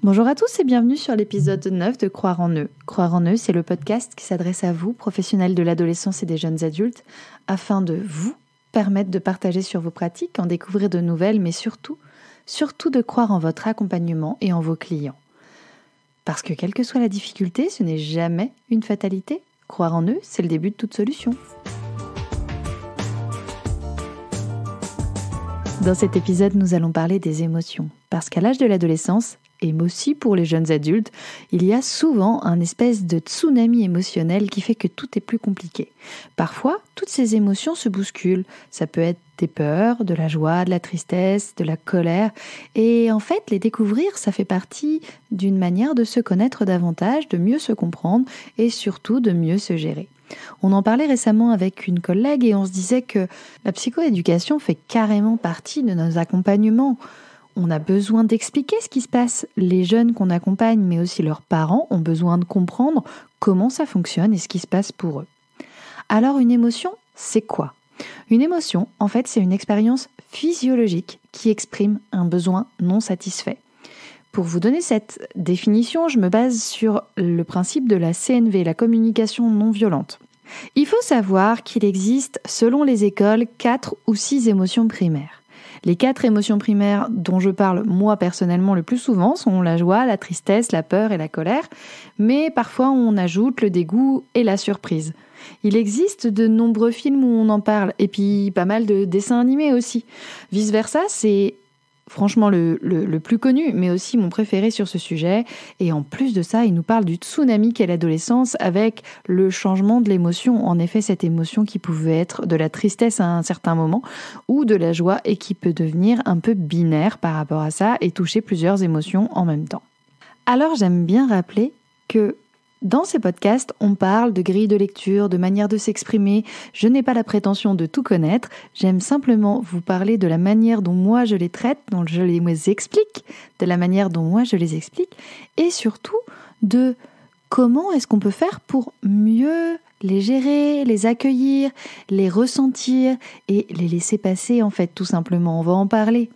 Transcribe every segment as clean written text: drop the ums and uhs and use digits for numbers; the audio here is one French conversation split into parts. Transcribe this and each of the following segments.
Bonjour à tous et bienvenue sur l'épisode 9 de Croire en eux. Croire en eux, c'est le podcast qui s'adresse à vous, professionnels de l'adolescence et des jeunes adultes, afin de vous permettre de partager sur vos pratiques, en découvrir de nouvelles, mais surtout de croire en votre accompagnement et en vos clients. Parce que quelle que soit la difficulté, ce n'est jamais une fatalité. Croire en eux, c'est le début de toute solution. Dans cet épisode, nous allons parler des émotions. Parce qu'à l'âge de l'adolescence, et aussi pour les jeunes adultes, il y a souvent un espèce de tsunami émotionnel qui fait que tout est plus compliqué. Parfois, toutes ces émotions se bousculent. Ça peut être des peurs, de la joie, de la tristesse, de la colère. Et en fait, les découvrir, ça fait partie d'une manière de se connaître davantage, de mieux se comprendre et surtout de mieux se gérer. On en parlait récemment avec une collègue et on se disait que la psychoéducation fait carrément partie de nos accompagnements. On a besoin d'expliquer ce qui se passe. Les jeunes qu'on accompagne, mais aussi leurs parents, ont besoin de comprendre comment ça fonctionne et ce qui se passe pour eux. Alors une émotion, c'est quoi ? Une émotion, en fait, c'est une expérience physiologique qui exprime un besoin non satisfait. Pour vous donner cette définition, je me base sur le principe de la CNV, la communication non violente. Il faut savoir qu'il existe, selon les écoles, 4 ou 6 émotions primaires. Les 4 émotions primaires dont je parle moi personnellement le plus souvent sont la joie, la tristesse, la peur et la colère, mais parfois on ajoute le dégoût et la surprise. Il existe de nombreux films où on en parle, et puis pas mal de dessins animés aussi. Vice versa, c'est franchement le plus connu, mais aussi mon préféré sur ce sujet. Et en plus de ça, il nous parle du tsunami qu'est l'adolescence avec le changement de l'émotion. En effet, cette émotion qui pouvait être de la tristesse à un certain moment ou de la joie et qui peut devenir un peu binaire par rapport à ça et toucher plusieurs émotions en même temps. Alors j'aime bien rappeler que dans ces podcasts, on parle de grille de lecture, de manière de s'exprimer. Je n'ai pas la prétention de tout connaître. J'aime simplement vous parler de la manière dont moi je les traite, dont je les explique, de la manière dont moi je les explique, et surtout de comment est-ce qu'on peut faire pour mieux les gérer, les accueillir, les ressentir et les laisser passer en fait tout simplement. On va en parler.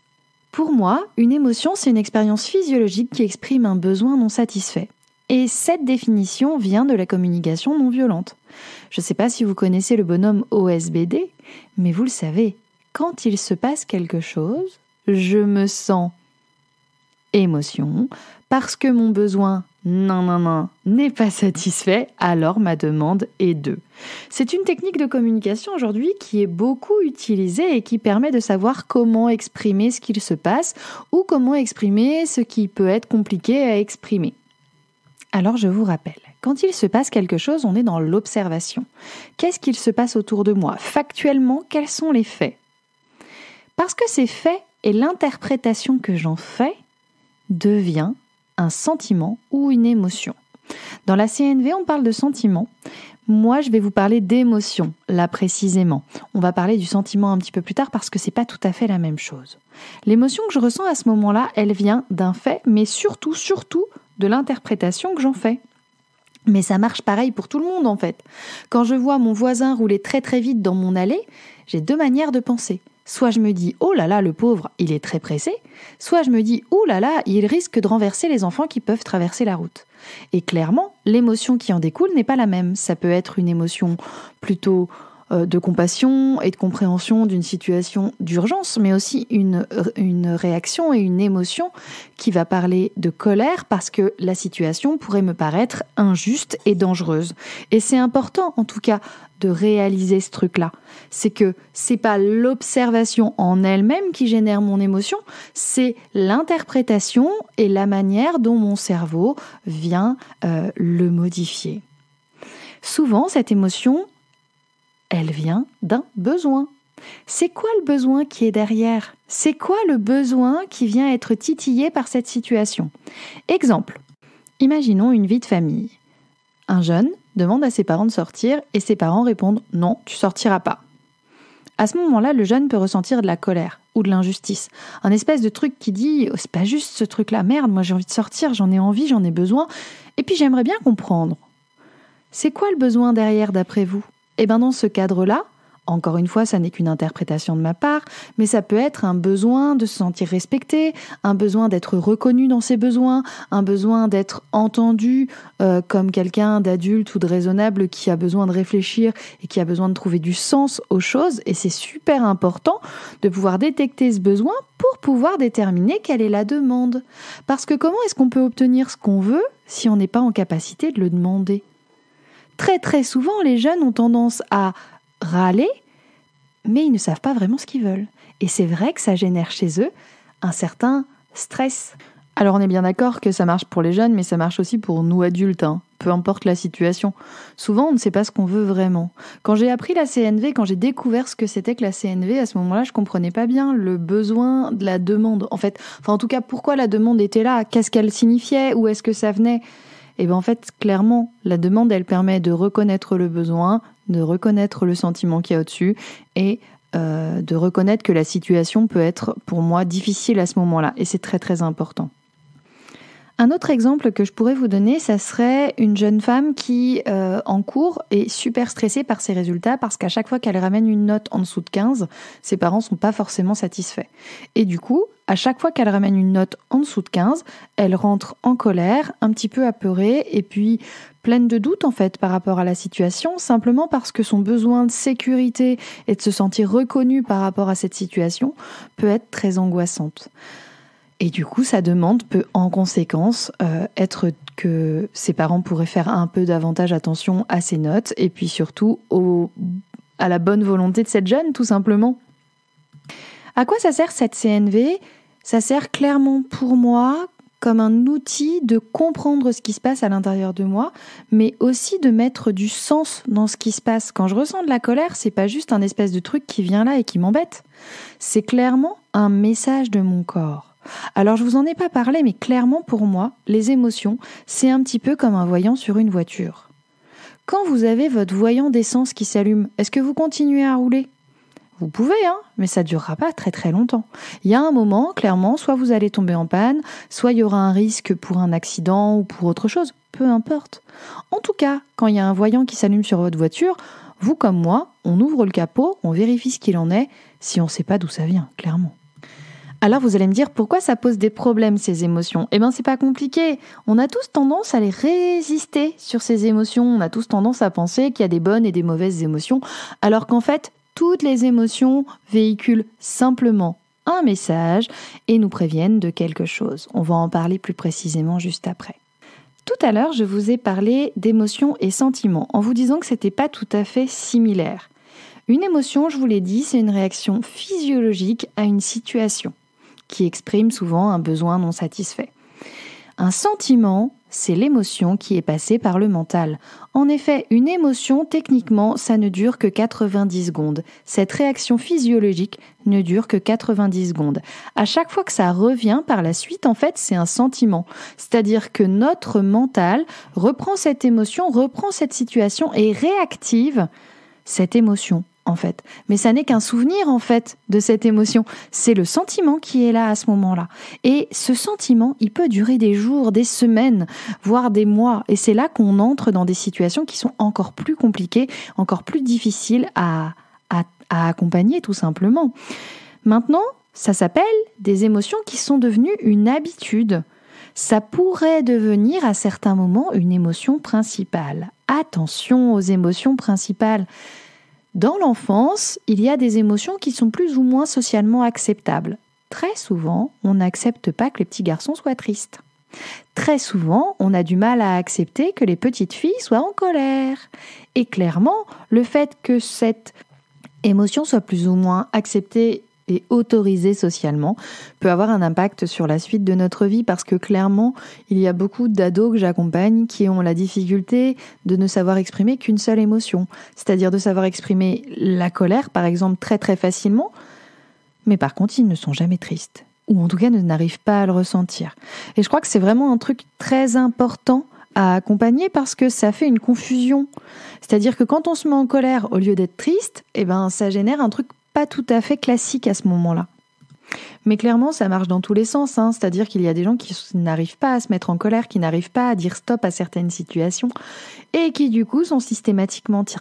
Pour moi, une émotion, c'est une expérience physiologique qui exprime un besoin non satisfait. Et cette définition vient de la communication non violente. Je ne sais pas si vous connaissez le bonhomme OSBD, mais vous le savez, quand il se passe quelque chose, je me sens émotion, parce que mon besoin n'est pas satisfait, alors ma demande est de. C'est une technique de communication aujourd'hui qui est beaucoup utilisée et qui permet de savoir comment exprimer ce qu'il se passe ou comment exprimer ce qui peut être compliqué à exprimer. Alors je vous rappelle, quand il se passe quelque chose, on est dans l'observation. Qu'est-ce qu'il se passe autour de moi ? Factuellement, quels sont les faits ? Parce que ces faits et l'interprétation que j'en fais devient un sentiment ou une émotion. Dans la CNV, on parle de sentiment. Moi, je vais vous parler d'émotion, là précisément. On va parler du sentiment un petit peu plus tard parce que c'est pas tout à fait la même chose. L'émotion que je ressens à ce moment-là, elle vient d'un fait, mais surtout de l'interprétation que j'en fais. Mais ça marche pareil pour tout le monde en fait. Quand je vois mon voisin rouler très très vite dans mon allée, j'ai 2 manières de penser. Soit je me dis « Oh là là, le pauvre, il est très pressé », soit je me dis « Oh là là, il risque de renverser les enfants qui peuvent traverser la route ». Et clairement, l'émotion qui en découle n'est pas la même. Ça peut être une émotion plutôt de compassion et de compréhension d'une situation d'urgence, mais aussi une réaction et une émotion qui va parler de colère parce que la situation pourrait me paraître injuste et dangereuse. Et c'est important, en tout cas, de réaliser ce truc-là. C'est que c'est pas l'observation en elle-même qui génère mon émotion, c'est l'interprétation et la manière dont mon cerveau vient le modifier. Souvent, cette émotion, elle vient d'un besoin. C'est quoi le besoin qui est derrière ? C'est quoi le besoin qui vient être titillé par cette situation ? Exemple, imaginons une vie de famille. Un jeune demande à ses parents de sortir et ses parents répondent « Non, tu sortiras pas ». À ce moment-là, le jeune peut ressentir de la colère ou de l'injustice. Un espèce de truc qui dit « C'est pas juste ce truc-là, merde, moi j'ai envie de sortir, j'en ai envie, j'en ai besoin, et puis j'aimerais bien comprendre ». C'est quoi le besoin derrière d'après vous ? Et bien dans ce cadre-là, Encore une fois, ça n'est qu'une interprétation de ma part, mais ça peut être un besoin de se sentir respecté, un besoin d'être reconnu dans ses besoins, un besoin d'être entendu comme quelqu'un d'adulte ou de raisonnable qui a besoin de réfléchir et qui a besoin de trouver du sens aux choses. Et c'est super important de pouvoir détecter ce besoin pour pouvoir déterminer quelle est la demande. Parce que comment est-ce qu'on peut obtenir ce qu'on veut si on n'est pas en capacité de le demander ? Très très souvent, les jeunes ont tendance à râler, mais ils ne savent pas vraiment ce qu'ils veulent. Et c'est vrai que ça génère chez eux un certain stress. Alors on est bien d'accord que ça marche pour les jeunes, mais ça marche aussi pour nous adultes, peu importe la situation. Souvent, on ne sait pas ce qu'on veut vraiment. Quand j'ai appris la CNV, quand j'ai découvert ce que c'était que la CNV, à ce moment-là, je comprenais pas bien le besoin de la demande. En tout cas, pourquoi la demande était là ? Qu'est-ce qu'elle signifiait ? Où est-ce que ça venait ? Et bien en fait, clairement, la demande, elle permet de reconnaître le besoin, de reconnaître le sentiment qu'il y a au-dessus et de reconnaître que la situation peut être, pour moi, difficile à ce moment-là. Et c'est très très important. Un autre exemple que je pourrais vous donner, ça serait une jeune femme qui, en cours, est super stressée par ses résultats parce qu'à chaque fois qu'elle ramène une note en dessous de 15, ses parents ne sont pas forcément satisfaits. Et du coup, à chaque fois qu'elle ramène une note en dessous de 15, elle rentre en colère, un petit peu apeurée et puis pleine de doutes en fait par rapport à la situation, simplement parce que son besoin de sécurité et de se sentir reconnue par rapport à cette situation peut être très angoissante. Et du coup, sa demande peut en conséquence être que ses parents pourraient faire un peu davantage attention à ses notes et puis surtout à la bonne volonté de cette jeune, tout simplement. À quoi ça sert cette CNV ? Ça sert clairement pour moi comme un outil de comprendre ce qui se passe à l'intérieur de moi, mais aussi de mettre du sens dans ce qui se passe. Quand je ressens de la colère, c'est pas juste un espèce de truc qui vient là et qui m'embête. C'est clairement un message de mon corps. Alors je vous en ai pas parlé, mais clairement pour moi, les émotions, c'est un petit peu comme un voyant sur une voiture. Quand vous avez votre voyant d'essence qui s'allume, est-ce que vous continuez à rouler ? Vous pouvez, mais ça durera pas très très longtemps. Il y a un moment, clairement, soit vous allez tomber en panne, soit il y aura un risque pour un accident ou pour autre chose, peu importe. En tout cas, quand il y a un voyant qui s'allume sur votre voiture, vous comme moi, on ouvre le capot, on vérifie ce qu'il en est, si on ne sait pas d'où ça vient, clairement. Alors vous allez me dire, pourquoi ça pose des problèmes ces émotions ? Eh bien c'est pas compliqué, on a tous tendance à les résister sur ces émotions, on a tous tendance à penser qu'il y a des bonnes et des mauvaises émotions, alors qu'en fait, toutes les émotions véhiculent simplement un message et nous préviennent de quelque chose. On va en parler plus précisément juste après. Tout à l'heure, je vous ai parlé d'émotions et sentiments en vous disant que c'était pas tout à fait similaire. Une émotion, je vous l'ai dit, c'est une réaction physiologique à une situation qui exprime souvent un besoin non satisfait. Un sentiment, c'est l'émotion qui est passée par le mental. En effet, une émotion, techniquement, ça ne dure que 90 secondes. Cette réaction physiologique ne dure que 90 secondes. À chaque fois que ça revient par la suite, en fait, c'est un sentiment. C'est-à-dire que notre mental reprend cette émotion, reprend cette situation et réactive cette émotion. En fait. Mais ça n'est qu'un souvenir, en fait, de cette émotion. C'est le sentiment qui est là à ce moment-là. Et ce sentiment, il peut durer des jours, des semaines, voire des mois. Et c'est là qu'on entre dans des situations qui sont encore plus compliquées, encore plus difficiles à accompagner, tout simplement. Maintenant, ça s'appelle des émotions qui sont devenues une habitude. Ça pourrait devenir à certains moments une émotion principale. Attention aux émotions principales. Dans l'enfance, il y a des émotions qui sont plus ou moins socialement acceptables. Très souvent, on n'accepte pas que les petits garçons soient tristes. Très souvent, on a du mal à accepter que les petites filles soient en colère. Et clairement, le fait que cette émotion soit plus ou moins acceptée et autorisée socialement peut avoir un impact sur la suite de notre vie parce que clairement, il y a beaucoup d'ados que j'accompagne qui ont la difficulté de ne savoir exprimer qu'une seule émotion, c'est-à-dire de savoir exprimer la colère, par exemple, très très facilement, mais par contre, ils ne sont jamais tristes, ou en tout cas n'arrivent pas à le ressentir. Et je crois que c'est vraiment un truc très important à accompagner parce que ça fait une confusion. C'est-à-dire que quand on se met en colère au lieu d'être triste, ça génère un truc pas tout à fait classique à ce moment-là. Mais clairement, ça marche dans tous les sens, c'est-à-dire qu'il y a des gens qui n'arrivent pas à se mettre en colère, qui n'arrivent pas à dire stop à certaines situations, et qui du coup sont systématiquement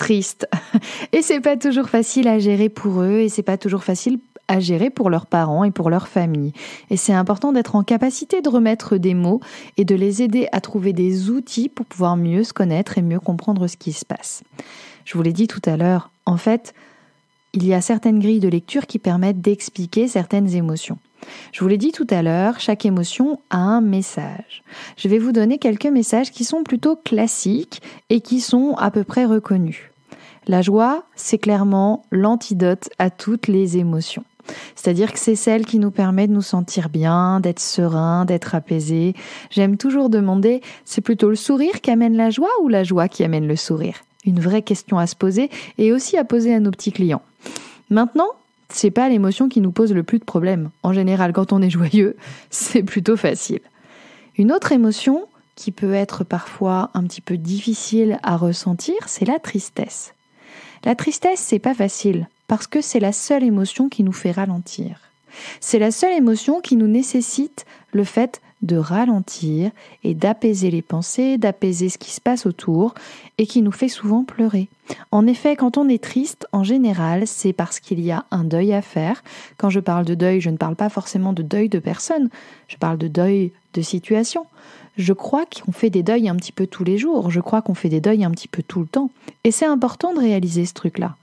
triste. Et c'est pas toujours facile à gérer pour eux et c'est pas toujours facile à gérer pour leurs parents et pour leur famille. Et c'est important d'être en capacité de remettre des mots et de les aider à trouver des outils pour pouvoir mieux se connaître et mieux comprendre ce qui se passe. Je vous l'ai dit tout à l'heure, en fait, il y a certaines grilles de lecture qui permettent d'expliquer certaines émotions. Je vous l'ai dit tout à l'heure, chaque émotion a un message. Je vais vous donner quelques messages qui sont plutôt classiques et qui sont à peu près reconnus. La joie, c'est clairement l'antidote à toutes les émotions. C'est-à-dire que c'est celle qui nous permet de nous sentir bien, d'être serein, d'être apaisé. J'aime toujours demander, c'est plutôt le sourire qui amène la joie ou la joie qui amène le sourire ? Une vraie question à se poser et aussi à poser à nos petits clients. Maintenant, c'est pas l'émotion qui nous pose le plus de problèmes. En général, quand on est joyeux, c'est plutôt facile. Une autre émotion qui peut être parfois un petit peu difficile à ressentir, c'est la tristesse. La tristesse, c'est pas facile parce que c'est la seule émotion qui nous fait ralentir. C'est la seule émotion qui nous nécessite le fait de ralentir et d'apaiser les pensées, d'apaiser ce qui se passe autour et qui nous fait souvent pleurer. En effet, quand on est triste, en général, c'est parce qu'il y a un deuil à faire. Quand je parle de deuil, je ne parle pas forcément de deuil de personne, je parle de deuil de situation. Je crois qu'on fait des deuils un petit peu tous les jours, je crois qu'on fait des deuils un petit peu tout le temps. Et c'est important de réaliser ce truc-là.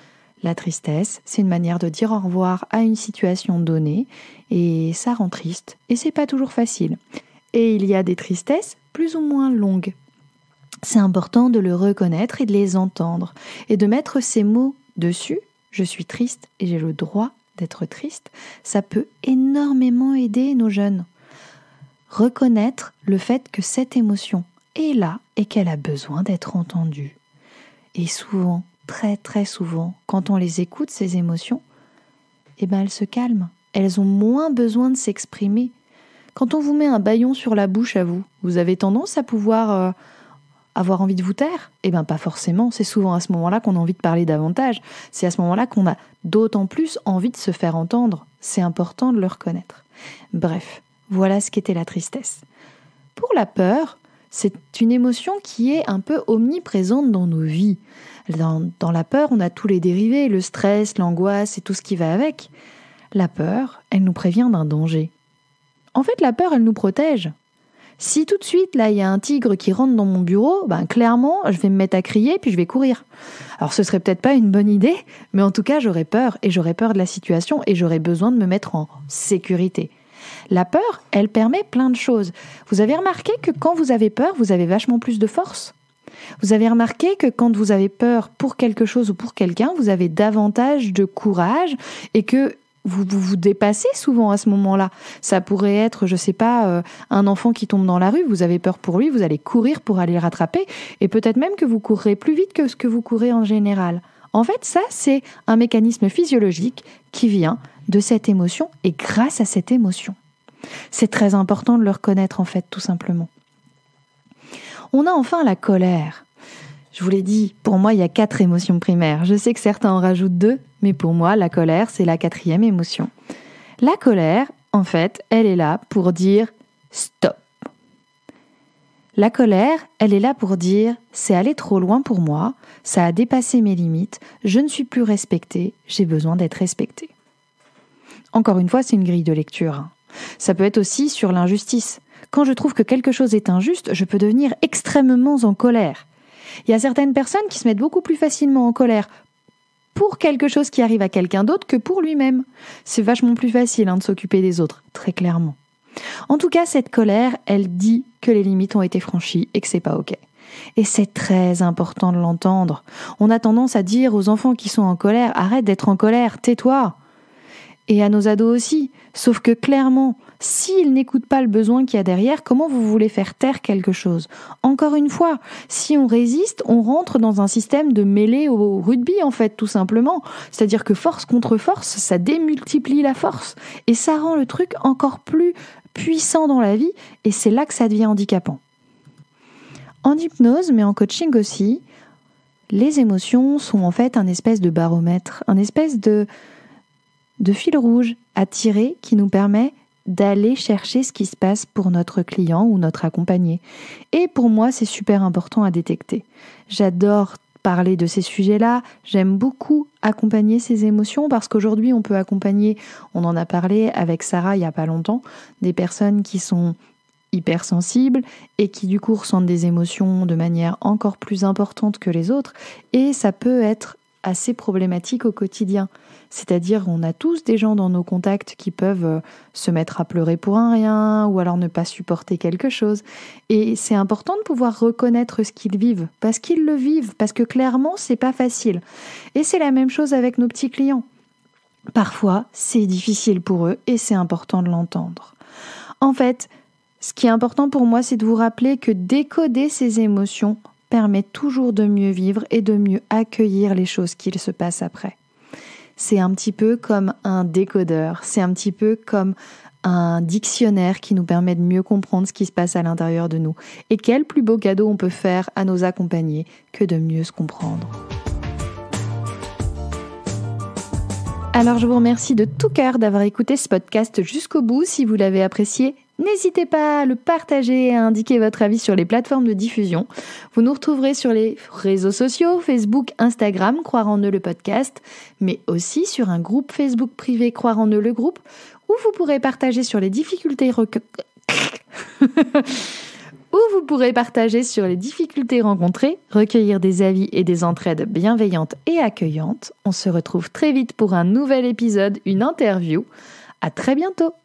La tristesse, c'est une manière de dire au revoir à une situation donnée et ça rend triste et c'est pas toujours facile. Et il y a des tristesses plus ou moins longues. C'est important de le reconnaître et de les entendre et de mettre ces mots dessus. Je suis triste et j'ai le droit d'être triste. Ça peut énormément aider nos jeunes. Reconnaître le fait que cette émotion est là et qu'elle a besoin d'être entendue. Et souvent, très très souvent, quand on les écoute, ces émotions, elles se calment. Elles ont moins besoin de s'exprimer. Quand on vous met un bâillon sur la bouche à vous, vous avez tendance à pouvoir avoir envie de vous taire ? Pas forcément. C'est souvent à ce moment-là qu'on a envie de parler davantage. C'est à ce moment-là qu'on a d'autant plus envie de se faire entendre. C'est important de le reconnaître. Bref, voilà ce qu'était la tristesse. Pour la peur, c'est une émotion qui est un peu omniprésente dans nos vies. Dans la peur, on a tous les dérivés, le stress, l'angoisse et tout ce qui va avec. La peur, elle nous prévient d'un danger. En fait, la peur, elle nous protège. Si tout de suite, là, il y a un tigre qui rentre dans mon bureau, clairement, je vais me mettre à crier puis je vais courir. Alors, ce serait peut-être pas une bonne idée, mais en tout cas, j'aurais peur de la situation et j'aurais besoin de me mettre en sécurité. La peur, elle permet plein de choses. Vous avez remarqué que quand vous avez peur, vous avez vachement plus de force ? Vous avez remarqué que quand vous avez peur pour quelque chose ou pour quelqu'un, vous avez davantage de courage et que vous dépassez souvent à ce moment-là. Ça pourrait être, un enfant qui tombe dans la rue, vous avez peur pour lui, vous allez courir pour aller le rattraper et peut-être même que vous courrez plus vite que ce que vous courez en général. En fait, ça, c'est un mécanisme physiologique qui vient de cette émotion et grâce à cette émotion. C'est très important de le reconnaître, en fait, tout simplement. On a enfin la colère. Je vous l'ai dit, pour moi, il y a 4 émotions primaires. Je sais que certains en rajoutent 2, mais pour moi, la colère, c'est la 4e émotion. La colère, en fait, elle est là pour dire « stop ». La colère, elle est là pour dire « c'est allé trop loin pour moi, ça a dépassé mes limites, je ne suis plus respectée, j'ai besoin d'être respectée ». Encore une fois, c'est une grille de lecture. Ça peut être aussi sur l'injustice. Quand je trouve que quelque chose est injuste, je peux devenir extrêmement en colère. Il y a certaines personnes qui se mettent beaucoup plus facilement en colère pour quelque chose qui arrive à quelqu'un d'autre que pour lui-même. C'est vachement plus facile de s'occuper des autres, très clairement. En tout cas, cette colère, elle dit que les limites ont été franchies et que c'est pas ok. Et c'est très important de l'entendre. On a tendance à dire aux enfants qui sont en colère, arrête d'être en colère, tais-toi. Et à nos ados aussi. Sauf que clairement, s'ils n'écoutent pas le besoin qu'il y a derrière, comment vous voulez faire taire quelque chose ? Encore une fois, si on résiste, on rentre dans un système de mêlée au rugby, en fait, tout simplement. C'est-à-dire que force contre force, ça démultiplie la force. Et ça rend le truc encore plus puissant dans la vie, et c'est là que ça devient handicapant. En hypnose, mais en coaching aussi, les émotions sont en fait un espèce de baromètre, un espèce de fil rouge à tirer qui nous permet d'aller chercher ce qui se passe pour notre client ou notre accompagné. Et pour moi, c'est super important à détecter. J'adore parler de ces sujets-là. J'aime beaucoup accompagner ces émotions parce qu'aujourd'hui, on peut accompagner, on en a parlé avec Sarah il n'y a pas longtemps, des personnes qui sont hypersensibles et qui du coup ressentent des émotions de manière encore plus importante que les autres. Et ça peut être assez problématique au quotidien. C'est-à-dire on a tous des gens dans nos contacts qui peuvent se mettre à pleurer pour un rien ou alors ne pas supporter quelque chose. Et c'est important de pouvoir reconnaître ce qu'ils vivent, parce qu'ils le vivent, parce que clairement c'est pas facile. Et c'est la même chose avec nos petits clients. Parfois c'est difficile pour eux et c'est important de l'entendre. En fait, ce qui est important pour moi, c'est de vous rappeler que décoder ces émotions permet toujours de mieux vivre et de mieux accueillir les choses qui se passent après. C'est un petit peu comme un décodeur, c'est un petit peu comme un dictionnaire qui nous permet de mieux comprendre ce qui se passe à l'intérieur de nous. Et quel plus beau cadeau on peut faire à nos accompagnés que de mieux se comprendre. Alors je vous remercie de tout cœur d'avoir écouté ce podcast jusqu'au bout. Si vous l'avez apprécié, n'hésitez pas à le partager et à indiquer votre avis sur les plateformes de diffusion. Vous nous retrouverez sur les réseaux sociaux, Facebook, Instagram, Croire en eux le podcast, mais aussi sur un groupe Facebook privé Croire en eux le groupe, où vous pourrez partager sur les difficultés rencontrées, recueillir des avis et des entraides bienveillantes et accueillantes. On se retrouve très vite pour un nouvel épisode, une interview. À très bientôt!